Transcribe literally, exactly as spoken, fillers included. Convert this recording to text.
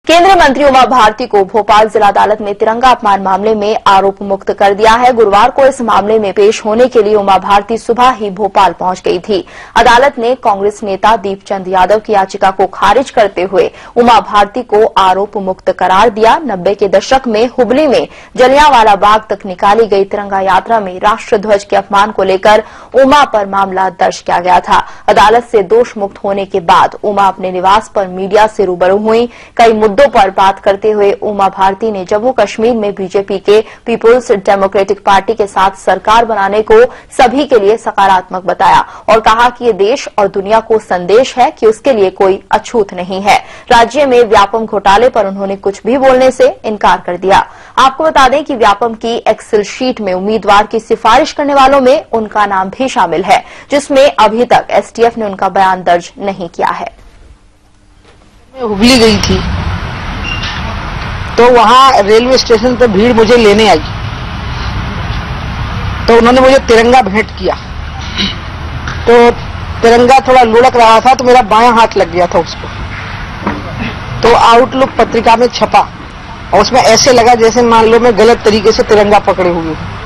केंद्रीय मंत्री उमा भारती को भोपाल जिला अदालत में तिरंगा अपमान मामले में आरोप मुक्त कर दिया है। गुरुवार को इस मामले में पेश होने के लिए उमा भारती सुबह ही भोपाल पहुंच गई थी। अदालत ने कांग्रेस नेता दीपचंद यादव की याचिका को खारिज करते हुए उमा भारती को आरोप मुक्त करार दिया। नब्बे के दशक में हुबली में जलियांवाला बाग तक निकाली गई तिरंगा यात्रा में राष्ट्रध्वज के अपमान को लेकर उमा पर मामला दर्ज किया गया था। अदालत से दोष मुक्त होने के बाद उमा अपने निवास पर मीडिया से रूबरू हुई। कई मुद्दों पर बात करते हुए उमा भारती ने जम्मू कश्मीर में बीजेपी के पीपुल्स डेमोक्रेटिक पार्टी के साथ सरकार बनाने को सभी के लिए सकारात्मक बताया और कहा कि ये देश और दुनिया को संदेश है कि उसके लिए कोई अछूत नहीं है। राज्य में व्यापम घोटाले पर उन्होंने कुछ भी बोलने से इनकार कर दिया। आपको बता दें कि व्यापम की एक्सेल शीट में उम्मीदवार की सिफारिश करने वालों में उनका नाम भी शामिल है, जिसमें अभी तक एसटीएफ ने उनका बयान दर्ज नहीं किया है। मैं हुबली गई थी तो वहां रेलवे स्टेशन पे भीड़ मुझे लेने आई तो उन्होंने मुझे तिरंगा भेंट किया। तो तिरंगा थोड़ा लुढ़क रहा था तो मेरा बायां हाथ लग गया था उसको। तो आउटलुक पत्रिका में छपा और उसमें ऐसे लगा जैसे मान लो मैं गलत तरीके से तिरंगा पकड़े हुए हूं।